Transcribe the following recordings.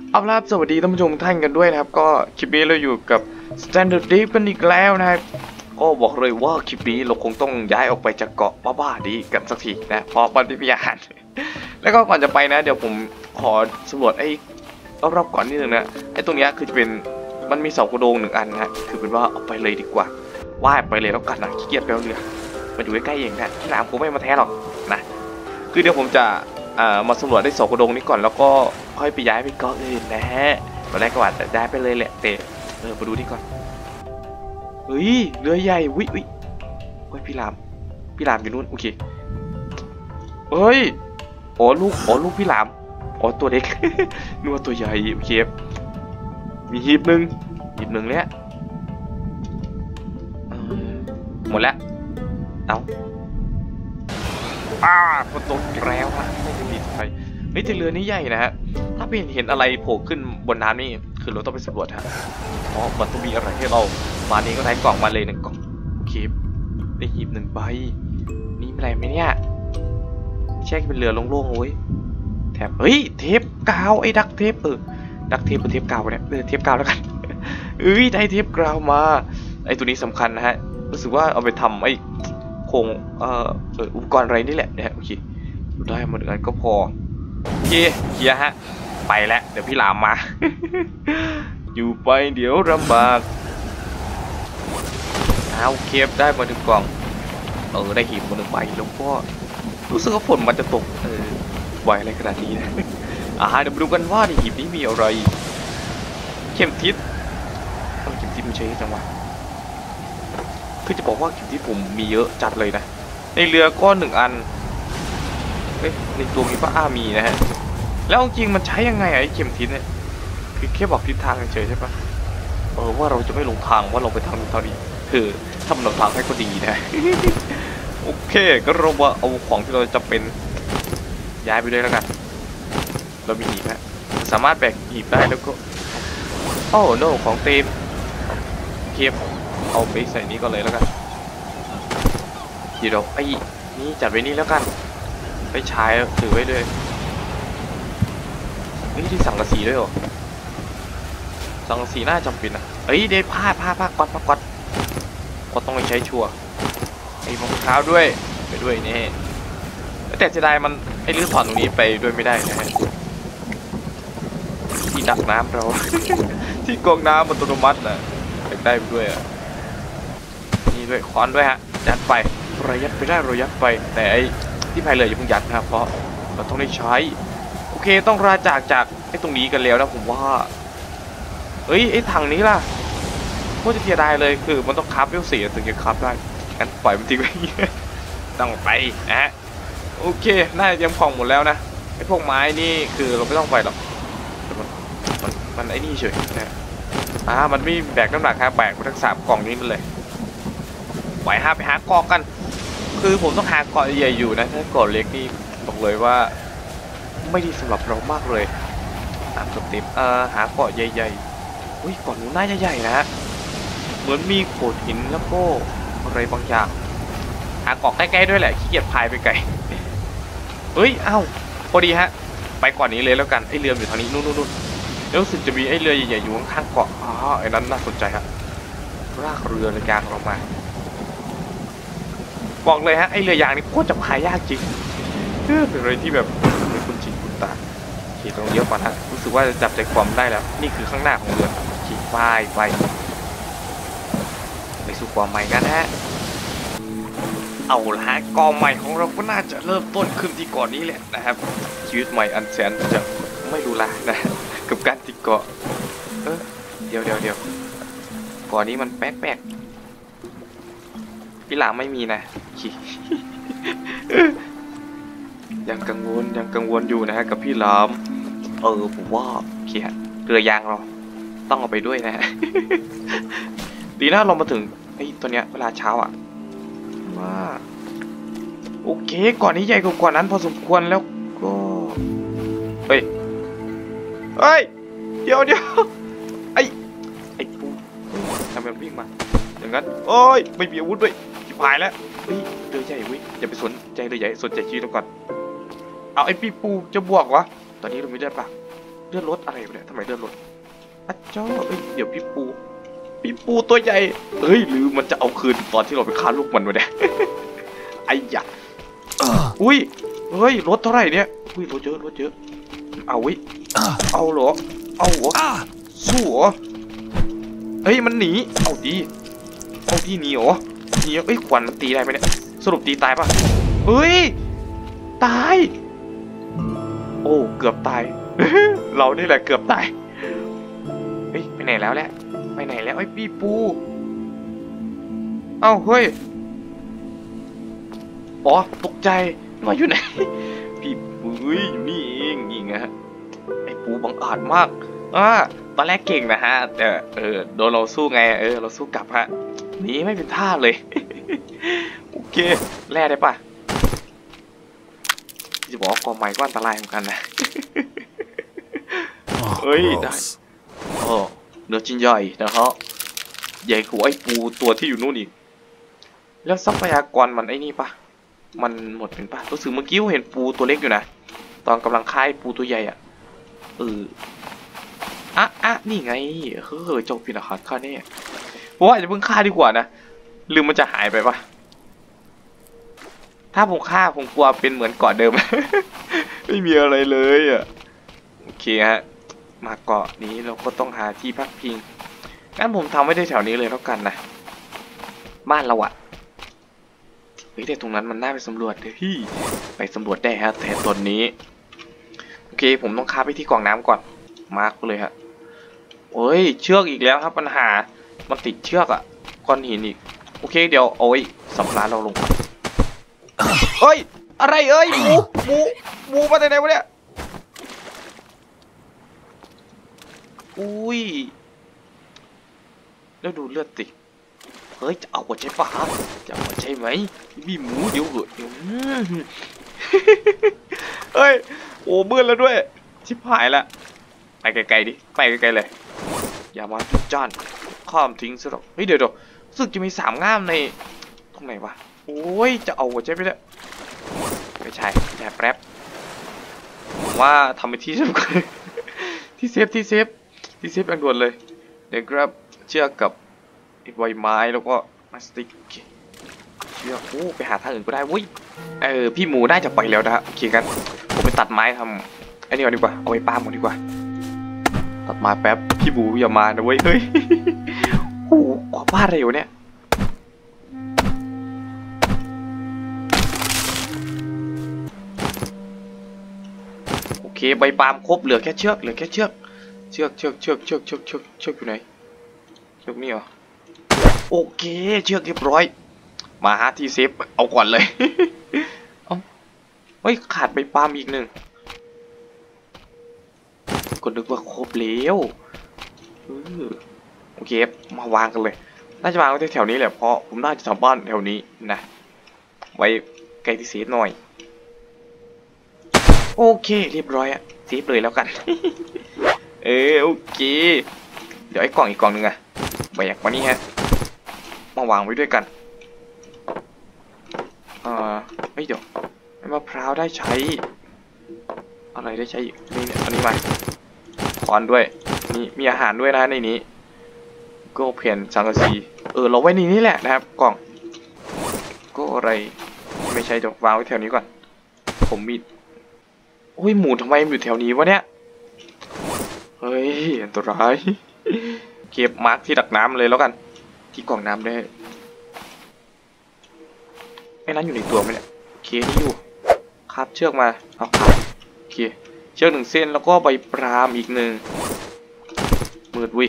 เอาล่ะสวัสดีท่านผู้ชมท่านกันด้วยนะครับก็คลิปนี้เราอยู่กับ Standard Deep กันอีกแล้วนะครับก็บอกเลยว่าคลิปนี้เราคงต้องย้ายออกไปจากเกาะบ้าๆดีกันสักทีนะเพราะมันไม่มีอาหาร แล้วก็ก่อนจะไปนะเดี๋ยวผมขอสำรวจรอบๆก่อนนิดนึงนะไอ้ตรงนี้คือจะเป็นมันมีเสากระโดง1 อันนะคือเป็นว่าเอาไปเลยดีกว่าว่ายไปเลยแล้วกันนะขี้เกียจไปเอาเรือมาอยู่ใกล้ๆเองนะที่น้ำกูไม่มาแท้หรอกนะคือเดี๋ยวผมจะมาสำรวจได้2 กระโดงนี้ก่อนแล้วก็ค่อยไปย้ายไปเกาะอื่นนะฮะตอนแรกก็ว่าจะย้ายไปเลยแหละแต่มาดูนี่ก่อนเฮ้ยเรือใหญ่วิเฮ้ยพี่รามอยู่นู่นโอเคเฮ้ยอ๋อลูกพี่รามอ๋อตัวเด็ก นึกว่าตัวใหญ่โอเคมีหีบหนึ่งแล้วหมดแล้วเอาฝนตกแล้วฮะไม่ได้มีไฟเฮ้ยแต่เรือนี้ใหญ่นะฮะถ้าเห็นอะไรโผล่ขึ้นบนน้ำนี่คือเราต้องไปสำรวจฮะเพราะมันต้องมีอะไรให้เรามานี้ก็ได้กล่องมาเลย1 กล่องโอเคได้หีบ1 ใบนี่อะไรไหมเนี่ยแช่เป็นเรือโล่งๆโอ้ยแถบเฮ้ยเทปกาวไอ้ดักเทปดักเทปเป็นเทปกาวเนี่ยเทปกาวแล้วกันได้เทปกาวมาไอ้ตัวนี้สำคัญนะฮะรู้สึกว่าเอาไปทำโครงอุปกรณ์อะไรนี่แหละนะโอเคได้มา1 อันก็พอโอเคเคลียร์ฮะไปแล้วเดี๋ยวพี่ลามมา อยู่ไปเดี๋ยวลำบากเอาเคฟได้มา1 กล่องได้หีบมา1 ใบแล้วก็รู้สึกว่าฝนมันจะตกไวอะไรขนาดนี้นะ เดี๋ยวมาดูกันว่าในหีบนี้มีอะไรเข็มทิศเข็มทิศมันใช้จังหวะคือจะบอกว่าเข็มทิศผมมีเยอะจัดเลยนะในเรือก็1 อันในตัวมีป้ามีนะฮะแล้วจริงมันใช้ยังไงไอ้เข็มทิศเนี่ยคือแค่บอกทิศทางเฉยใช่ปะว่าเราจะไม่หลงทางว่าเราไปทางนี้คือถ้ามันหลงทางให้ก็ดีนะ โอเคก็เราว่าเอาของที่เราจะเป็นย้ายไปด้วยแล้วกันเรามีหีบฮะสามารถแบกหีบได้แล้วก็โน่ของเต็มเก็บเอาไปใส่นี้ก่อนเลยแล้วกันเดี๋ยวนี่จัดไว้นี่แล้วกันไปใช้ถือไว้ด้วยนี่ที่สังกะสีด้วยเหรอสังกะสีน่าจำเป็นนะได้ผ้าก๊อตต้องไปใช้ชัวร์รองเท้าด้วยไปด้วยนี่แต่เสียดายมันลื้อถอนตรงนี้ไปด้วยไม่ได้นะฮะที่ดักน้ำเรา ที่กองน้ำอัตโนมัตินะได้ไปด้วยนี่ด้วยค้อนด้วยฮะยัดไประยัดไปได้แต่ที่พายเรืออย่าเพิ่งยัดนะครับเพราะเราต้องได้ใช้โอเคต้องราจากตรงนี้กันแล้วนะผมว่าถังนี้ล่ะโคตรจะเสียดายเลยคือมันต้องคับเวล4ถึงจะคับได้งั้นปล่อยมันทิ้งไว้ต้องไปนะโอเคน่าจะเตรียมของหมดแล้วนะพวกไม้นี่คือเราไม่ต้องไปหรอกมันนี่เฉยนะมันไม่แบกน้ำหนักแบกไปทั้ง3 กล่องนี้เลยไปหาเกาะกันคือผมต้องหาเกาะใหญ่อยู่นะถ้าเกาะเล็กนี่บอกเลยว่าไม่ดีสำหรับเรามากเลยตามสเต็ปหาเกาะใหญ่ๆเกาะนู้นน่าจะใหญ่นะเหมือนมีโขดหินแล้วก็อะไรบางอย่างหาเกาะใกล้ๆด้วยแหละขี้เกียจพายไปไกลพอดีฮะไปก่อนนี้เลยแล้วกันเรืออยู่ทางนี้นู่นแล้วรู้สึกจะมีเรือใหญ่ๆอยู่ข้างเกาะไอ้นั้นน่าสนใจฮะรากเรือเลยยางเรามาบอกเลยฮะเรือยางนี่โคตรจะพายยากจริงเป็นอะไรที่แบบไม่คุ้นชินคุ้นตาขี่ตรงเยอะกว่านะรู้สึกว่าจะจับใจความได้แล้วนี่คือข้างหน้าของเรือขี่ไปสู่ความใหม่กันฮะเอาละฮะกองใหม่ของเราก็น่าจะเริ่มต้นขึ้นที่เกาะนี้แหละนะครับชีวิตใหม่อันแสนจะไม่รู้ละนะกับการติดเกาะเดี๋ยวเกาะนี้มันแปลกพี่หลามไม่มีนะยังกังวลอยู่นะฮะกับพี่หลามผมว่าเรือยางเราต้องเอาไปด้วยนะฮะดีนะเรามาถึงตัวเนี้ยเวลาเช้าว่าโอเคก่อนนี้ใหญ่กว่านั้นพอสมควรแล้วก็เดี๋ยวไอ้ปูทำไมมันวิ่งมาอย่างนั้นไม่มีอาวุธด้วยชิบหายแล้วเรือใหญ่เว้ยอย่าไปสนใจเรือใหญ่สนใจชีวิตเราก่อนเอาไอ้ปีปูจะบวกวะตอนนี้เราไม่ได้ปะเลือดลดอะไรเนี่ยทำไมเลือดลดอ่ะเจ้าเดี๋ยวพี่ปูตัวใหญ่หรือมันจะเอาคืนตอนที่เราไปฆ่าลูกมันวะเนี่ย ไอ้ยะอุ้ยลดเท่าไหร่เนี่ยอุ้ยลดเยอะเอาวิเอาเหรอเอาเหรอสู้เหรอมันหนีเอาดีหนีเหรอหนีขวัญมันตีได้ไหมเนี่ยสรุปตีตายปะตายโอ้เกือบตาย เรานี่แหละเกือบตายไปไหนแล้วแหละไปไหนแล้วพี่ปูเอ้าเฮ้ยอ๋อตกใจว่าอยู่ไหน พี่ปูอยู่นี่เองนี่ไงไอ้ปูบังอาจมากตอนแรกเก่งนะฮะแต่โดนเราสู้ไงเราสู้กลับฮะหนีไม่เป็นท่าเลย โอเคแล่ได้ปะจะบอกว่ากองไม้ก็อันตรายเหมือนกันนะ ได้เนื้อชิ้นใหญ่นะฮะใหญ่กว่าไอ้ปูตัวที่อยู่นู่นอีกแล้วทรัพยากรมันไอ้นี่ปะมันหมดเป็นปะรู้สึกเมื่อกี้เห็นปูตัวเล็กอยู่นะตอนกำลังฆ่าปูตัวใหญ่อ่ะนี่ไงเจ้าพินาคาฆ่าแน่เพราะว่าจะเพิ่งฆ่าดีกว่านะลืมมันจะหายไปปะถ้าผมฆ่าผมกลัวเป็นเหมือนเกาะเดิม ไม่มีอะไรเลยอ่ะโอเคฮะมาเกาะนี้เราก็ต้องหาที่พักพิงงั้นผมทำไว้ได้แถวนี้เลยแล้วกันนะบ้านเราอะแต่ตรงนั้นมันน่าไปสำรวจเลยพี่ไปสำรวจได้ฮะแต่ตอนนี้โอเคผมต้องคาบไปที่กล่องน้ำก่อนมาร์กเลยฮะเชือกอีกแล้วครับปัญหามันติดเชือกอะก้อนหินอีกโอเคเดี๋ยวเอาไว้สัมภาระเราลงก่อนอะไรหมูมาจากไหนวะเนี่ยแล้วดูเลือดติจะเอาหัวใจปะจะเอาหัวใจไหมมีหมูเดี๋ยวเหอะโอ้มืดแล้วด้วยชิบหายละไปไกลๆดิไปไกลๆเลยอย่ามาจุดจ้านข้ามทิ้งซะหรอกเดี๋ยวรู้สึกจะมี3 ง่ามในตรงไหนวะจะเอาหัวใจไปแล้วไม่ใช่แอบแป๊บผมว่าทำเป็นที่สำคัญ ที่เซฟอย่างด่วนเลยเดี๋ยวครับเชือกกับใบไม้แล้วก็พลาสติกเชือกไปหาทางอื่นก็ได้พี่หมูได้จะไปแล้วนะโอเคกันผมไปตัดไม้ทำไอ้นี่ก่อนดีกว่าเอาไว้ป้าหมดดีกว่าตัดไม้แป๊บพี่หมูอย่ามานะเฮ้ยขอบ้านอะไรอยู่เนี่ยโอเคใบปาล์มครบเหลือแค่เชือกอยู่ไหนเชือกนี่เหรอโอเคเชือกเรียบร้อยมาหาที่เซฟเอาก่อนเลย ขาดใบปาล์มอีก1ก็นึกว่าครบแล้วโอเคมาวางกันเลยน่าจะวางไว้แถวนี้แหละเพราะผมน่าจะทำบ้านแถวนี้นะไว้ใกล้ที่เซฟหน่อยโอเคเรียบร้อยอะเซฟเลยแล้วกัน โอเคเดี๋ยวไอ้กล่องอีกกล่องนึงอะแบกมานี่ฮะมาวางไว้ด้วยกันเดี๋ยวมะพร้าวได้ใช้อะไรได้ใช้นี่เนี่ยอันนี้มาคอนด้วยนี่มีอาหารด้วยนะในนี้ก็เพียนสังกะสีเราไว้ในนี้แหละนะครับกล่องก็อะไรไม่ใช่จะวางไว้แถวนี้ก่อนผมมีหมูทำไมอยู่แถวนี้วะเนี่ยอันตรายเก็บมาร์กที่ดักน้ำเลยแล้วกันที่กล่องน้ำได้ไม่นั้นอยู่ในตัวไหมเนี่ยโอเคนี่อยู่คาบเชือกมาเอาโอเคเชือก1 เส้นแล้วก็ใบปรามอีก1มืดวิ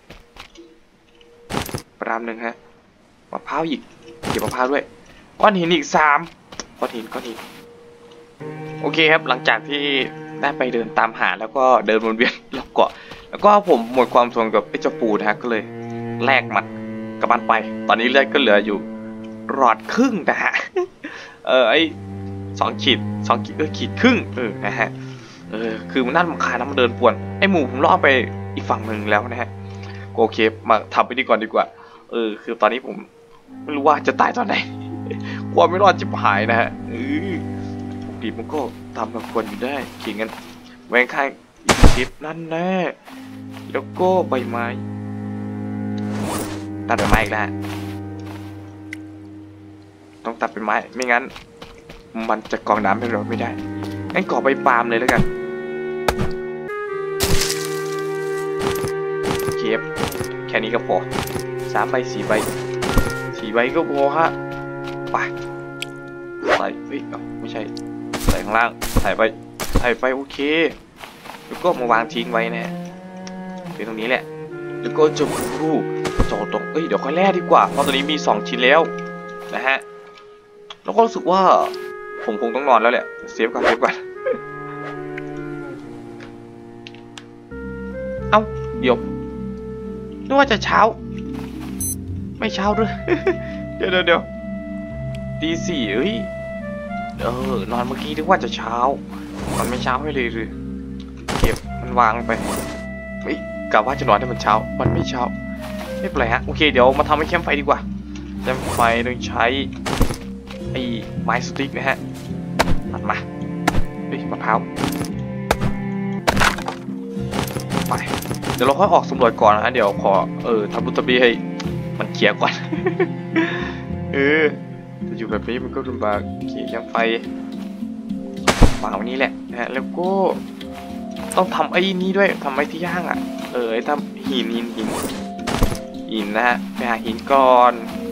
ปราม1ฮะมะพร้าวอีกเก็บมะพร้าวด้วยก้อนหินอีก3ก้อนหินโอเคครับหลังจากที่ได้ไปเดินตามหาแล้วก็เดินวนเวียนรอบเกาะแล้วก็ผมหมดความทนกับไอ้เจ้าปูนะก็เลยแลกมันกับมันไปตอนนี้เลือดก็เหลืออยู่หลอดครึ่งนะฮะไอ้2 ขีดขีดครึ่งนะฮะคือมันน่ารำคาญนะมันเดินป่วนไอ้หมูผมล่อไปอีกฝั่งหนึ่งแล้วนะฮะโอเคมาทำไปดีกว่าคือตอนนี้ผมไม่รู้ว่าจะตายตอนไหนกลัวไม่รอดจิบหายนะฮะดีมันก็ทำแบบควรอยู่ได้เขียนกันแหวงข้างเก็บนั่นแน่แล้วก็ใบไม้ตัดใบไม้อีกแล้วต้องตัดใบไม้ไม่งั้นมันจะกรองน้ำให้เราไม่ได้งั้นก่อใบปาล์มเลยแล้วกันเก็บแค่นี้ก็พอ3 ใบ 4 ใบ4 ใบก็พอฮะไปใส่เฮ้ยไม่ใช่ใส่ข้างล่างใส่ไปโอเคแล้วก็มาวางทิ้งไว้นะเป็นตรงนี้แหละแล้วก็จะรูปจอตรงเดี๋ยวค่อยแล่ดีกว่าเพราะตอนนี้มี2 ชิ้นแล้วนะฮะแล้วก็รู้สึกว่าผมคงต้องนอนแล้วแหละเซฟก่อนเอ้าเดี๋ยวนึกว่าจะเช้าไม่เช้าด้วย เดี๋ยวตี 4เอ้ยนอนเมื่อกี้นึกว่าจะเช้ามันไม่เช้าให้เลยหรือเก็บมันวางไปกะว่าจะนอนให้มันเช้ามันไม่เช้าไม่เป็นไรฮะโอเคเดี๋ยวมาทำให้แคมป์ไฟดีกว่าแคมป์ไฟโดยใช้ไอ้ไม้สติ๊กนะฮะตัดมามะพร้าวไปเดี๋ยวเราค่อยออกสำรวจก่อนนะเดี๋ยวขอทำบุตรบีให้มันเคลียร์ก่อน จะอยู่แบบนี้มันก็ลำบากขี่แคมป์ไฟวางวันนี้แหละนะฮะแล้วก็ต้องทำไอ้นี้ด้วยทำไอ้ที่ย่างทำหินนะฮะไปหาหินก่อน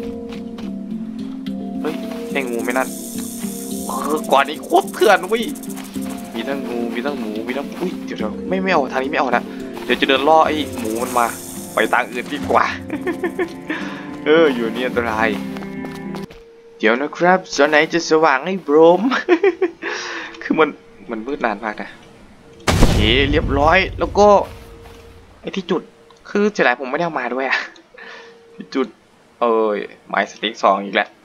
เฮ้ยได้งูไหมนั่นก่อนนี้โคตรเถื่อนเว้ยมีทั้งงูมีทั้งหมูมีทั้งอุ้ยเดี๋ยวไม่เอาทางนี้ไม่เอานะเดี๋ยวจะเดินล่อไอ้หมูมันมาไปทางอื่นดีกว่า อยู่นี่อันตรายเดี๋ยวนะครับตอนไหนจะสว่างให้โบรม คือมันมืดนานมากนะโอเคเรียบร้อยแล้วก็ไอ้ที่จุดคือเสียดายผมไม่ได้เอามาด้วยที่จุดไม้สติ๊ก2อีกแล้ว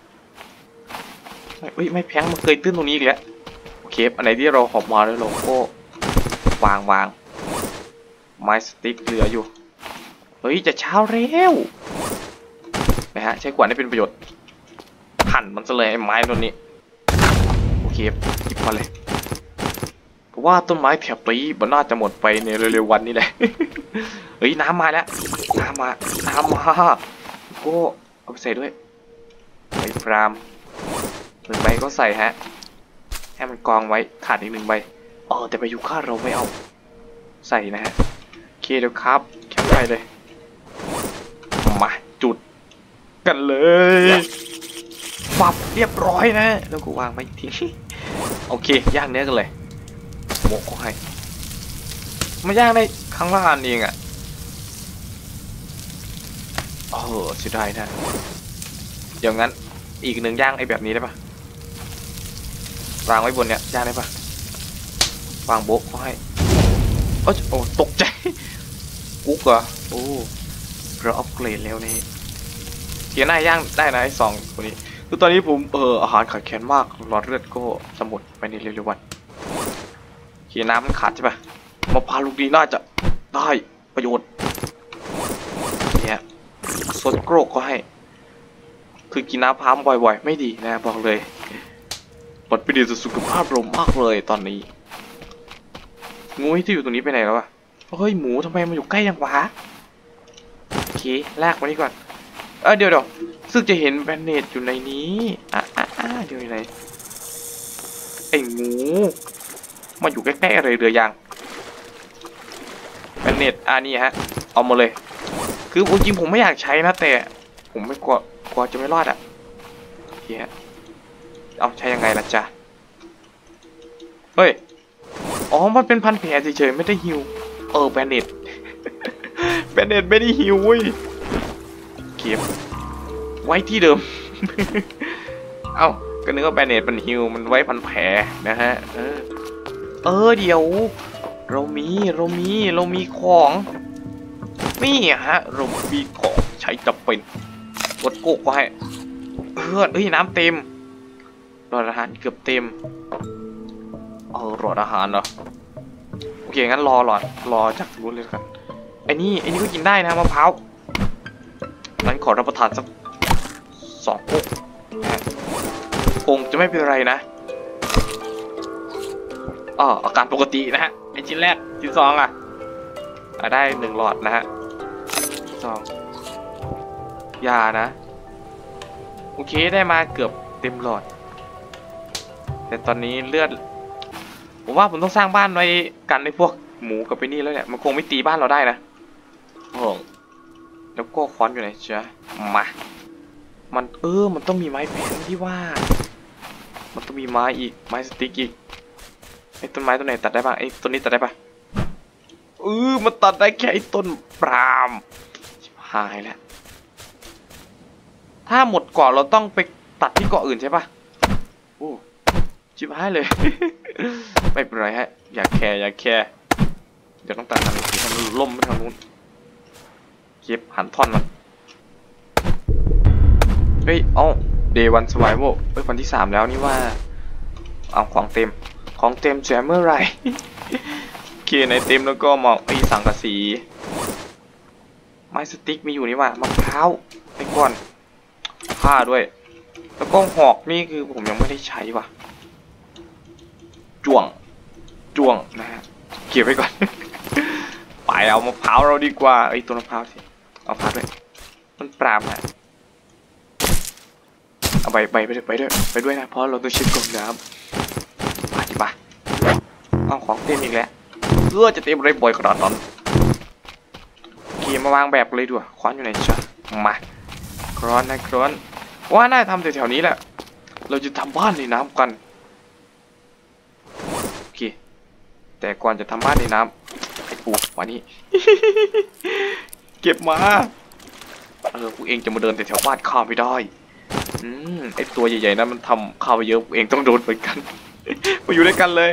ไม่แพงมันเคยตื้นตรงนี้อีกแล้วโอเคอันไหนที่เราหอบมาแล้วเราก็วางไม้สติ๊กเหลืออยู่จะเช้าเร็วนะฮะใช้ขวานให้เป็นประโยชน์หั่นมันซะเลยไอ้ไม้ตัวนี้โอเคหยิบมาเลยเพราะว่าต้นไม้แถบนี้มันน่าจะหมดไปในเร็วๆวันนี้แหละ น้ำมาแล้วน้ำมาก็เอาไปใส่ด้วยใบพราม1 ใบก็ใส่ฮะให้มันกองไว้ขาดอีก1 ใบแต่ไปอยู่ข้าเราไม่เอาใส่นะฮะโอเคเดี๋ยวครับแคปไปเลยมาจุดกันเลยปับเรียบร้อยนะแล้วก็วางไว้ทิ้งโอเคย่างเนื้อกันเลยโมกให้มาย่างได้ครั้งละอันเองเสียดายนะอย่างนั้นอีก1 ย่างไอ้แบบนี้ได้ปะวางไว้บนเนี้ยย่างได้ปะวางโบกให้ตกใจกุ๊กเหรอเราอัปเกรดแล้วนี่เกียร์หน้าย่างได้นะไอ้2 คนนี้คือตอนนี้ผมอาหารขาดแคลนมากหลอดเลือดก็จะหมดไปในเร็วๆวันเกียร์น้ำมันขาดใช่ปะมะพร้าวลูกนี้น่าจะได้ประโยชน์เนี่ยสดโกรกก็ให้คือกินน้ำพามบ่อยๆไม่ดีนะบอกเลยปลดไปดีต่อสุขภาพเรามากเลยตอนนี้งูที่อยู่ตรงนี้ไปไหนแล้ววะเฮ้ยหมูทำไมมันอยู่ใกล้ยังวะโอเคลากมานี่ก่อนเดี๋ยวซึ่งจะเห็นแบนเนตอยู่ในนี้เดี๋ยวไหนไอ้หมูมาอยู่ใกล้ๆอะไรเรือยางแบนเนตนี่ฮะเอามาเลยคือจริงผมไม่อยากใช้นะแต่ผมไม่กลัวจะไม่รอดเฮียเอาใช้ยังไงล่ะจ๊ะเฮ้ยมันเป็นพันแผลเฉยๆไม่ได้ฮิวแบนเนต แบนเนตไม่ได้ฮิวเว้ยเก็บไว้ที่เดิม ก็นึกว่าแบนเนตมันฮิวมันไว้พันแผลนะฮะเดี๋ยวเรามีของนี่ฮะเรามีของใช้จับเป็นกดโกกไว้น้ำเต็มหลอดอาหารเกือบเต็มหลอดอาหารเหรอโอเคงั้นรอจากรู้เลยกันไอ้นี่ก็กินได้นะมะพร้าวงั้นขอรับประทานสัก2 โกกคงจะไม่เป็นไรนะอาการปกตินะฮะไอชิ้นแรกชิ้นสองอ่ะได้1 หลอดนะฮะ2ยานะโอเคได้มาเกือบเต็มหลอดแต่ตอนนี้เลือดผมว่าผมต้องสร้างบ้านไว้กันในพวกหมูกับไปนี่แล้วเนี่ยมันคงไม่ตีบ้านเราได้นะโอ้แล้วก็ค้อนอยู่ไหนเชียมามันมันต้องมีไม้แผ่นที่ว่ามันต้องมีไม้อีกไม้สติ๊กอีกไอ้ต้นไม้ต้นไหนตัดได้บ้างไอ้ต้นนี้ตัดได้ปะมันตัดได้แค่ไอ้ต้นปาล์มชิบหายแล้วถ้าหมดเกาะเราต้องไปตัดที่เกาะอื่นใช่ปะโอ้ชิบหายเลย ไม่เป็นไรฮะอย่าแคร์เดี๋ยวต้องตัดทางนี้มันล่มไปทางนู้นเก็บหันท่อนมันเฮ้ยDay 1 Survival วันที่3แล้วนี่ว่าเอาของเต็มแจมเมื่อไร เกียร์ในเต็มแล้วก็มาสังกะสีไม้สติ๊กมีอยู่นี่ว่ามะพร้าวไปก่อนผ้าด้วยแล้วก็หอกนี่คือผมยังไม่ได้ใช้ว่ะจ้วงนะฮะเก็บไว้ก่อน ไปเอามะพร้าวเราดีกว่าตัวมะพร้าวสิเอาผ้าด้วยมันปราบฮะเอาไปด้วยนะเพราะเราต้องเช็ดกล่องน้ำมาดิมาเอาของเต็มอีกแล้วจะเต็มเลยบ่อยขนาดนั้นเกียร์มาวางแบบเลยด้วยค้อนอยู่ไหนจ๊ะมาครอนว่าน่าทำแถวๆนี้แหละเราจะทำบ้านในน้ำกันโอเคแต่ก่อนจะทำบ้านในน้ำให้ปูวันนี้ เก็บมาพวกเองจะมาเดินแต่แถวบ้านข้าไม่ได้ไอตัวใหญ่ๆนั้นมันทำข้าวไปเยอะเองต้องโดนเหมือนกัน มาอยู่ด้วยกันเลย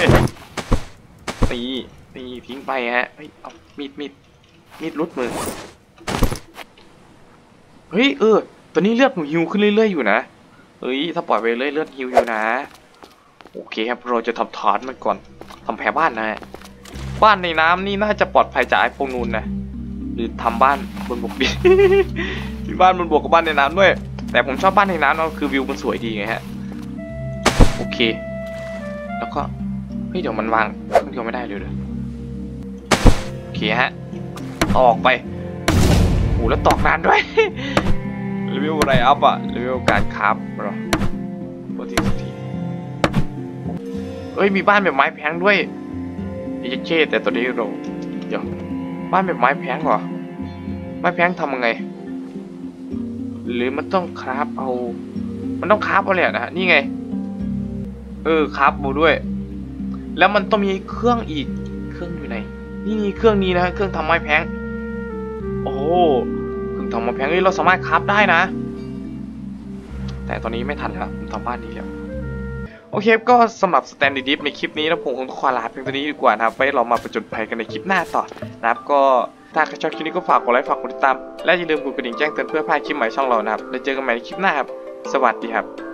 นี่ทิ้งไปฮะเฮ้ยเอามีดรุดมือเฮ้ยตัวนี้เลือดหนูฮิวขึ้นเรื่อยๆอยู่นะถ้าปล่อยไปเรื่อยเลือดฮิวอยู่นะโอเคครับเราจะทำฐานมันก่อนทำแผลบ้านนะฮะบ้านในน้ำนี่น่าจะปลอดภัยจากไอ้พวกนู้นนะหรือทำบ้านบนบกดิ ที่บ้านบนบกกับบ้านในน้ำด้วยแต่ผมชอบบ้านในน้ำนะคือวิวมันสวยดีไงฮะโอเคแล้วก็เดี๋ยวมันวางเครื่องเดียวไม่ได้เลยโอเคฮะออกไปโอ้แล้วตอกนานด้วย รีวิวอะไรอัพอะรีวิวการคราฟหรอปกติมีบ้านแบบไม้แพงด้วยเจ๊แต่ตอนนี้เราเดี๋ยวบ้านแบบไม้แพงเหรอไม้แพงทำยังไงหรือมันต้องคราฟมันต้องคราฟเอาเลยนะฮะนี่ไงคราฟบูด้วยแล้วมันต้องมีเครื่องอีกเครื่องอยู่ไหนนี่เครื่องนี้นะเครื่องทำไม้แพงโอ้เครื่องทำไม้แพงเราสามารถคราฟได้นะแต่ตอนนี้ไม่ทันแล้วผมทำบ้านนี้แล้วโอเคก็สำหรับสแตนดี้ดิฟในคลิปนี้นะผมคงขอลาเพียงเท่านี้ดีกว่านะครับไว้เรามาประจนภัยกันในคลิปหน้าต่อนะครับก็ถ้าใครชอบคลิปนี้ก็ฝากกดไลค์ฝากกดติดตามและอย่าลืมกดกระดิ่งแจ้งเตือนเพื่อพลาดคลิปใหม่ช่องเรานะครับแล้วเจอกันใหม่ในคลิปหน้าครับสวัสดีครับ